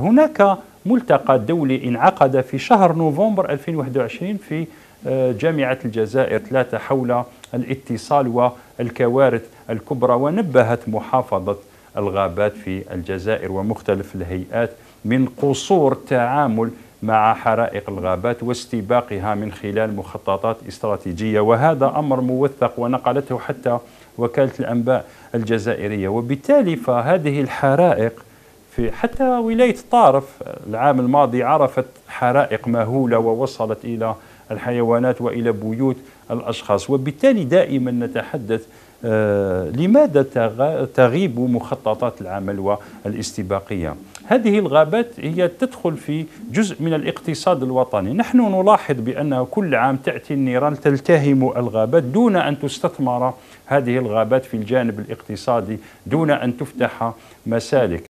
هناك ملتقى دولي انعقد في شهر نوفمبر 2021 في جامعة الجزائر 3 حول الاتصال والكوارث الكبرى، ونبهت محافظة الغابات في الجزائر ومختلف الهيئات من قصور التعامل مع حرائق الغابات واستباقها من خلال مخططات استراتيجية، وهذا أمر موثق ونقلته حتى وكالة الأنباء الجزائرية. وبالتالي فهذه الحرائق في حتى ولاية طارف العام الماضي عرفت حرائق مهولة ووصلت إلى الحيوانات وإلى بيوت الأشخاص. وبالتالي دائما نتحدث لماذا تغيب مخططات العمل والاستباقية؟ هذه الغابات هي تدخل في جزء من الاقتصاد الوطني. نحن نلاحظ بأن كل عام تأتي النيران تلتهم الغابات دون أن تستثمر هذه الغابات في الجانب الاقتصادي، دون أن تفتح مسالك.